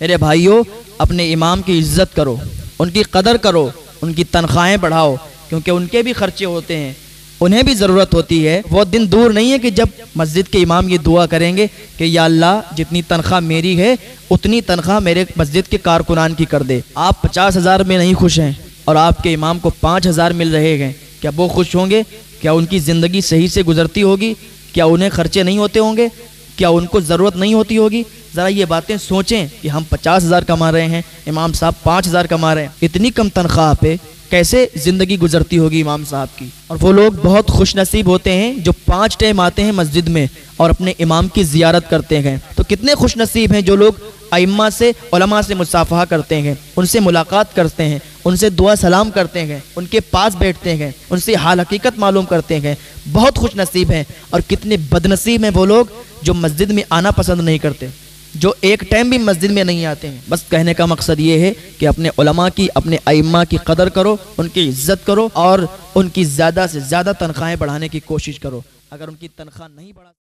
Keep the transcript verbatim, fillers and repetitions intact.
میرے بھائیوں، اپنے امام کی عزت کرو، ان کی قدر کرو، ان کی تنخواہیں بڑھاؤ، کیونکہ ان کے بھی خرچے ہوتے ہیں، انہیں بھی ضرورت ہوتی ہے۔ وہ دن دور نہیں ہے کہ جب مسجد کے امام یہ دعا کریں گے کہ یا اللہ جتنی تنخواہ میری ہے اتنی تنخواہ میرے مسجد کے کارکنان کی کر دے۔ آپ پچاس ہزار میں نہیں خوش ہیں اور آپ کے امام کو پانچ ہزار مل رہے ہیں، کیا وہ خوش ہوں گے؟ کیا ان کی زندگی صحیح سے گزرتی ہوگی؟ کیا انہیں خرچے نہیں ہوتے ہوں گے؟ کیا ان کو ضرورت نہیں ہوتی ہوگی؟ ذرا یہ باتیں سوچیں کہ ہم پچاس ہزار کما رہے ہیں، امام صاحب پانچ ہزار کما رہے ہیں، اتنی کم تنخواہ پہ کیسے زندگی گزرتی ہوگی امام صاحب کی؟ اور وہ لوگ بہت خوش نصیب ہوتے ہیں جو پانچ ٹائم آتے ہیں مسجد میں اور اپنے امام کی زیارت کرتے ہیں۔ تو کتنے خوش نصیب ہیں جو لوگ ائمہ سے، علماء سے مصافحہ کرتے ہیں، ان سے ملاقات کرتے ہیں، ان سے دعا سلام کرتے ہیں، ان کے پاس بیٹھتے ہیں، ان سے حال حقیقت معلوم کرتے ہیں۔ بہت خوش نصیب ہیں۔ اور کتنے بد نصیب ہیں وہ لوگ جو مسجد میں آنا پسند نہیں کرتے، جو ایک ٹائم بھی مسجد میں نہیں آتے ہیں۔ بس کہنے کا مقصد یہ ہے کہ اپنے علماء کی، اپنے ائمہ کی قدر کرو، ان کی عزت کرو اور ان کی زیادہ سے زیادہ تنخواہیں بڑھانے کی کوشش کرو۔ اگر ان کی تنخواہ نہیں بڑھا